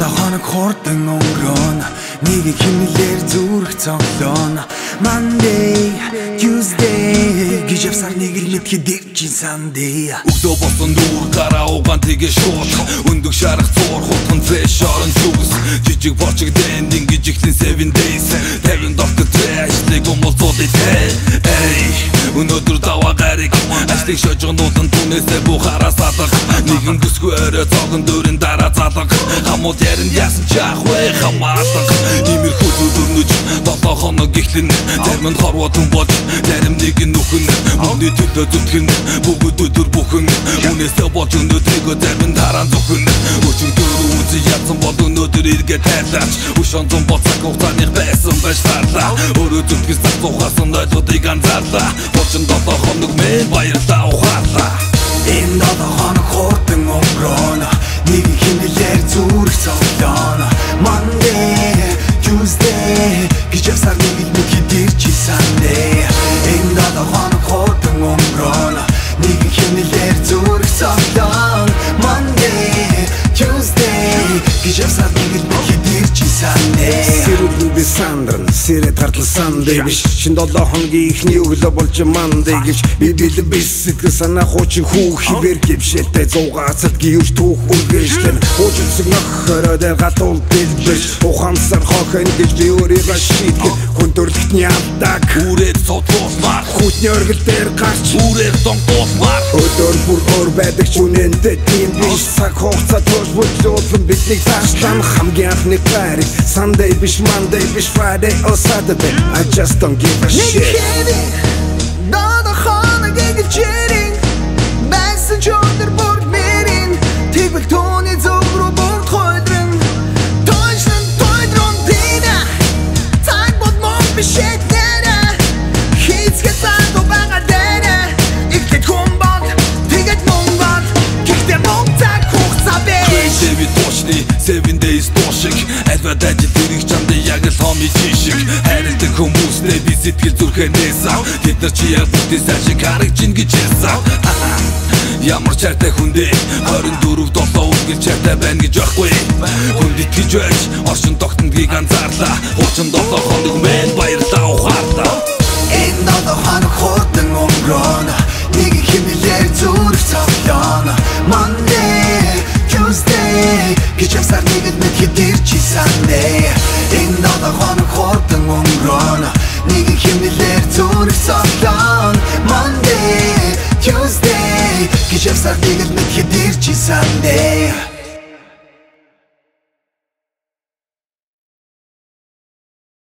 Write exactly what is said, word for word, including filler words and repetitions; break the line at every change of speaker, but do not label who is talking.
надаа хоног хурдан өнгөрөн нэг химнэлээр зүрх цоглоон Monday, Tuesday гэж явсаар нэг л мэдхэд дэрчин Sunday
Өглөө босон дүүр гараа угаан тэгээ шууд өндөг шарах зур хутган фрэш орон зүгс жижиг борчиг дэнд ингэж ихлэн seven days тавин доктор трэшлиг умолцуулъя эй өнөөдөр даваа гариг ажлыг шожгонуудын түнээсээ бухараа садаг нэгэн бүсгүй өрөө цогон дөрөн дараа задаг хамууд ярин яасан чаахвэ хамаадаг имэрхүү зүдөрнөж дотоо хоног ихлэн зарим нь хорвотон болж зарим нэг нь нүхэн мөний төлөө зүтгэн бүгд өдөр бүхэн үнээсээ болж өнөөдрийгөө зарим дараа зүхэн өчигдөр үзий ядсан бол өнөөдөр эргээд тайлаач өшөн зам боцаг хугацааны байсан байж тарлаа өөрөө зүтгэж захуухасан ойлгодыг анзаарлаа бочин дотоо хоног мэн баярлаа ухаарлаа
энэ дотоо хоног хурдан өнгөрөн нэг химнэлээр зүрх цоглоон Monday, Tuesday гэж явсаар нэг л мэдхэд дэрчин Sunday энэ дотоо хоног хурдан өнгөрөн нэг химнэлээр зүрх цоглоон Monday, Tuesday гэж явсаар нэг л мэдхэд дэрчин Sunday
Сэрүүл би сандран сэрэ тартал Sunday биш шин долоо хоногийн ихний өглөө болж Monday гэж би бэлэн биш сэтгэл санаа хуучин хүү хിവэр гівшэлтэй зугаацад гівж түүх үргэлжлэн хуучинсэг нөхөрөө дээр гатуул дэлбэж ухамсар хохин гэж би өөрийгөө шийтгэн хүндрэлтний алдаг
үрээд цодлуулмаар
хүтний өргөл дээр гарч
үрээд донгуулмаар
өдөр бүр өөр байдаг ч үнэндээ тийм биш цаг хугацаа тууш бүтлүүлэн бидний таашлан хамгийн анхны гариг Sunday биш Monday биш Friday or Saturday I just don't give a shit
Надаа хоног игэлжэрин байсан ч өндөр бүр мэрин тэгвэл түүний зүг рүү бүрд хойдрын тойшлын тойдрон дина цаг бод мон бишэт нэрэ хийцгээ цаадо бага дэрэ ихтэй хүмбод тэгээд мөнгод гэхдээ мөнгө цаг хугацаа биш
Дэви точны seven days тошиг адвадаж дэрэг чамд яг л хоми жишиг хайрладаг хүмүүстэй би сэтгэл зүрхээ нээсав тэд нар чи яг бүтээс ашиг харагчин гэж ясав ямар чартай хүндээ тwenty four долоо үргэлж чартай байна гэж байхгүй хүнд итгэж байж оршин тогтнодгийг анзаарлаа хуучин долоо хоног мэн баярлаа ухаарлаа
энэ дотоо хоног хурдан өнгөрөн нэг химнэлээр зүрх цоглоон Monday, Tuesday гэж явсаар нэг л мэдхэд дэрчин Sunday энэ дотоо хоног хурдан өнгөрөн нэг химнэлээр зүрх цоглоон Monday, Tuesday гэж явсаар нэг л мэдхэд дэрчин Sunday